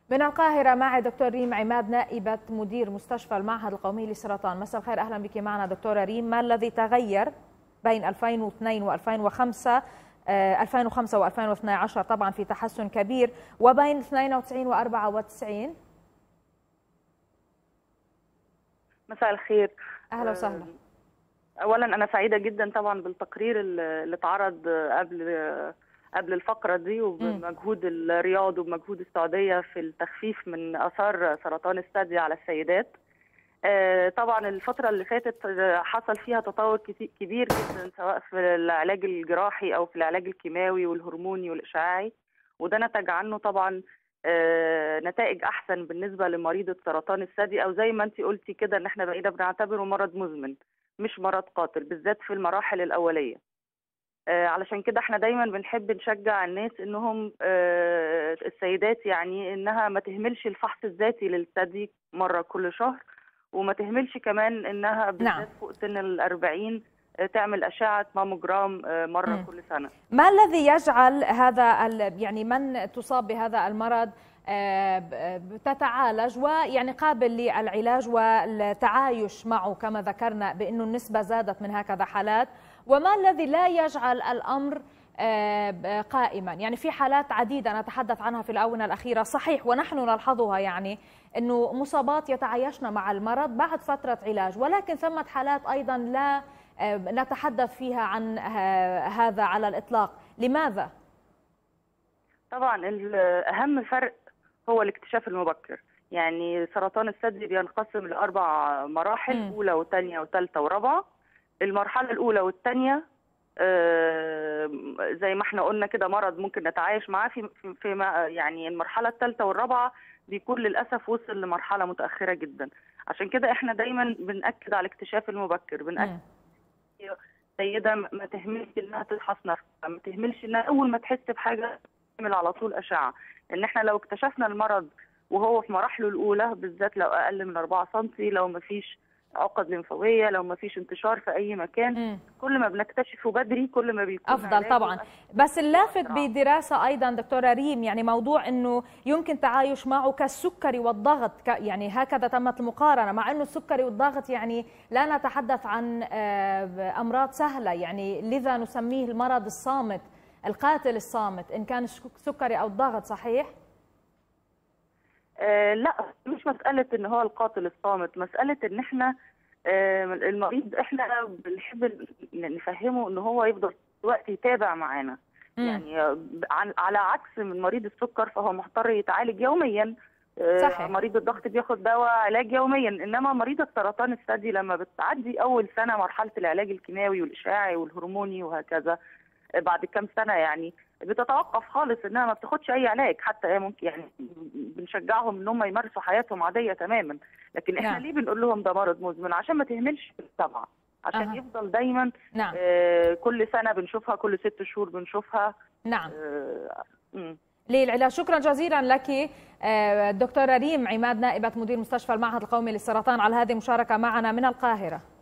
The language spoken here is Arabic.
من القاهرة معي دكتور ريم عماد نائبة مدير مستشفى المعهد القومي للسرطان. مساء الخير، أهلا بك معنا دكتورة ريم. ما الذي تغير بين 2002 و2005 2005 و2012 طبعا في تحسن كبير، وبين 92 و94؟ مساء الخير. أهلا وسهلا. أولا أنا سعيدة جدا طبعا بالتقرير اللي اتعرض قبل الفقرة دي، وبمجهود الرياض وبمجهود السعودية في التخفيف من آثار سرطان الثدي على السيدات. طبعا الفترة اللي فاتت حصل فيها تطور كبير جدا، سواء في العلاج الجراحي أو في العلاج الكيماوي والهرموني والإشعاعي، وده نتج عنه طبعا نتائج أحسن بالنسبة لمريضة سرطان الثدي، أو زي ما أنت قلتي كده إن احنا بقينا بنعتبره مرض مزمن مش مرض قاتل، بالذات في المراحل الأولية. علشان كده احنا دايما بنحب نشجع الناس انهم السيدات يعني انها ما تهملش الفحص الذاتي للثدي مرة كل شهر، وما تهملش كمان انها بالذات فوق سن ال40 تعمل أشعة ماموجرام مرة كل سنة. ما الذي يجعل هذا يعني من تصاب بهذا المرض تتعالج ويعني قابل للعلاج والتعايش معه كما ذكرنا بأنه النسبة زادت من هكذا حالات، وما الذي لا يجعل الأمر قائما؟ يعني في حالات عديدة نتحدث عنها في الآونة الأخيرة، صحيح ونحن نلحظها، يعني أنه مصابات يتعايشن مع المرض بعد فترة علاج، ولكن ثمة حالات أيضا لا نتحدث فيها عن هذا على الإطلاق. لماذا؟ طبعا أهم فرق هو الاكتشاف المبكر. يعني سرطان الثدي بينقسم ل4 مراحل، أولى وثانية وثالثة ورابعة. المرحلة الأولى والثانية زي ما احنا قلنا كده مرض ممكن نتعايش معاه، في يعني المرحلة الثالثة والرابعة بيكون للأسف وصل لمرحلة متأخرة جدا. عشان كده احنا دايما بنأكد على الاكتشاف المبكر، بنأكد سيدة ما تهملش انها تفحص نفسها، ما تهملش انها اول ما تحس بحاجة تعمل على طول أشعة. ان احنا لو اكتشفنا المرض وهو في مراحله الأولى، بالذات لو أقل من 4 سم، لو ما فيش عقد لمفاوية، لو ما فيش انتشار في أي مكان، كل ما بنكتشفه بدري كل ما بيكون أفضل طبعا. بس اللافت بدراسة أيضا دكتورة ريم، يعني موضوع أنه يمكن تعايش معه كالسكري والضغط، يعني هكذا تمت المقارنة، مع أنه السكري والضغط يعني لا نتحدث عن أمراض سهلة، يعني لذا نسميه المرض الصامت، القاتل الصامت، إن كان السكري أو الضغط. صحيح؟ لا، مش مسألة ان هو القاتل الصامت، مسألة ان احنا المريض احنا بنحب نفهمه ان هو يفضل وقت يتابع معانا. يعني على عكس من مريض السكر فهو محتار يتعالج يوميا. صحيح. مريض الضغط بياخد دواء علاج يوميا، انما مريض سرطان الثدي لما بتعدي اول سنة مرحلة العلاج الكيماوي والاشعاعي والهرموني وهكذا، بعد كام سنة يعني بتتوقف خالص، انها ما بتاخدش اي علاج. حتى ممكن يعني بنشجعهم ان هم يمارسوا حياتهم عادية تماما، لكن احنا ليه بنقول لهم ده مرض مزمن؟ عشان ما تهملش طبعا، عشان يفضل دايما كل سنة بنشوفها، كل 6 شهور بنشوفها. نعم. للعلاج. شكرا جزيلا لك دكتورة ريم عماد نائبة مدير مستشفى المعهد القومي للسرطان على هذه المشاركة معنا من القاهرة.